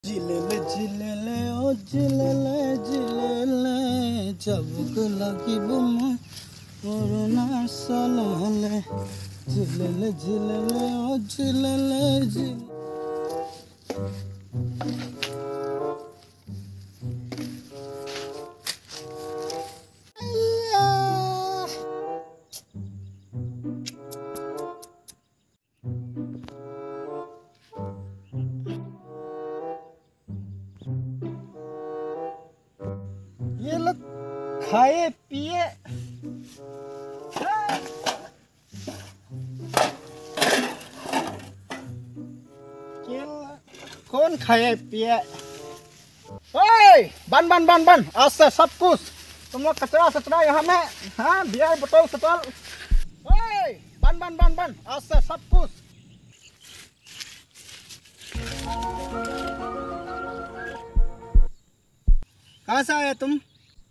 जिलेले जिलेले ओ जिलेले जिलेले जबक লাগিব মই পুৰণা চললে जिलेले जिलेले ओ जिलेले जिलेले ये लोग खाए पिए कौन खाए पिए। ओए बन बन बन बन आज से सब कुछ तुम लोग कचरा सचरा यहाँ में। हाँ बियर बोतल सतल। ओए बन बन बन बन आज से सब कुछ। कहाँ से आए तुम?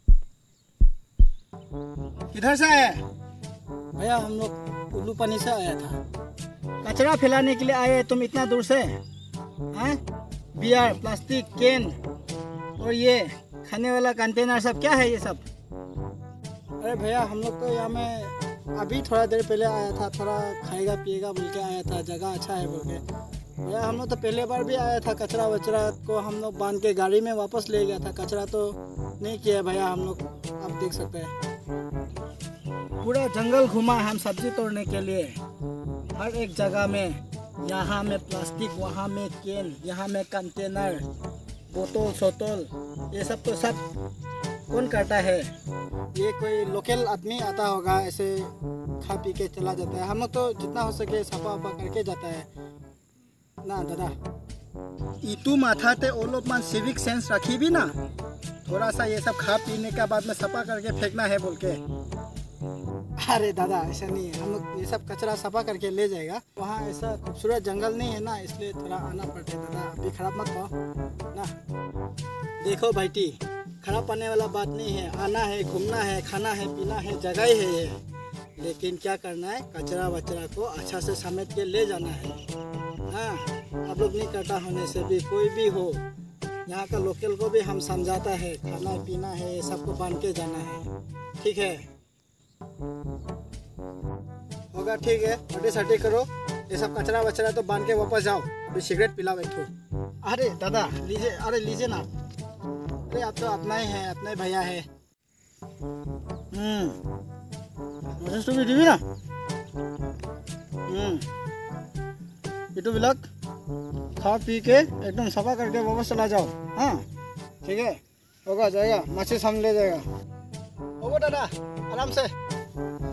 किधर से आए? भैया हम लोग उल्लू पानी से आया था। कचरा फैलाने के लिए आए तुम इतना दूर से? हैं? बियर प्लास्टिक कैन और ये खाने वाला कंटेनर सब क्या है ये सब? अरे भैया हम लोग तो यहाँ में अभी थोड़ा देर पहले आया था, थोड़ा खाएगा पिएगा बोल के आया था, जगह अच्छा है बोल के। भैया हम लोग तो पहले बार भी आया था, कचरा वचरा को हम लोग बांध के गाड़ी में वापस ले गया था, कचरा तो नहीं किया भैया हम लोग। आप देख सकते हैं पूरा जंगल घुमा हम सब्जी तोड़ने के लिए, हर एक जगह में। यहाँ में प्लास्टिक, वहाँ में कैन, यहाँ में कंटेनर, बोतल सोतल, ये सब तो सब कौन करता है? ये कोई लोकल आदमी आता होगा, ऐसे खा पी के चला जाता है। हम लोग तो जितना हो सके सफा वफा करके जाता है ना दादा। इतू माथा ते ओलोपमान सिविक सेंस रखी भी ना, थोड़ा सा ये सब खा पीने के बाद में सफा करके फेंकना है बोल के। अरे दादा ऐसा नहीं है, हम लोग ये सब कचरा सफा करके ले जाएगा। वहाँ ऐसा खूबसूरत जंगल नहीं है ना, इसलिए थोड़ा आना पड़ता है दादा। अभी खराब मत पाओ ना। देखो भाईटी खराब पाने वाला बात नहीं है, आना है, घूमना है, खाना है, पीना है, जगह ही है ये। लेकिन क्या करना है, कचरा वचरा को अच्छा से समेट के ले जाना है। हाँ आप लोग नहीं करता होने से भी कोई भी हो, यहाँ का लोकल को भी हम समझाता है, खाना पीना है ये सबको बांध के जाना है। ठीक है होगा? ठीक है पार्टी सार्टी करो, ये सब कचरा वचरा तो बांध के वापस जाओ। अभी सिगरेट पिलाओ एक ठो। अरे दादा लीजिए, अरे लीजिए ना। अरे आप तो अपना ही है, अपना ही भैया है। ना इटू बिलक खा पी के एकदम सफा करके वापस चला जाओ। हाँ ठीक है होगा, जाएगा, मछली सामने ले जाएगा। होगा दादा आराम से।